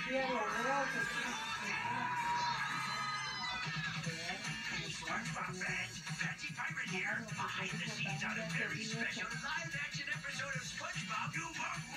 Iya logro que SpongeBob fans, Patsy Pirate here, behind the scenes on a very special live-action episode of SpongeBob New Monk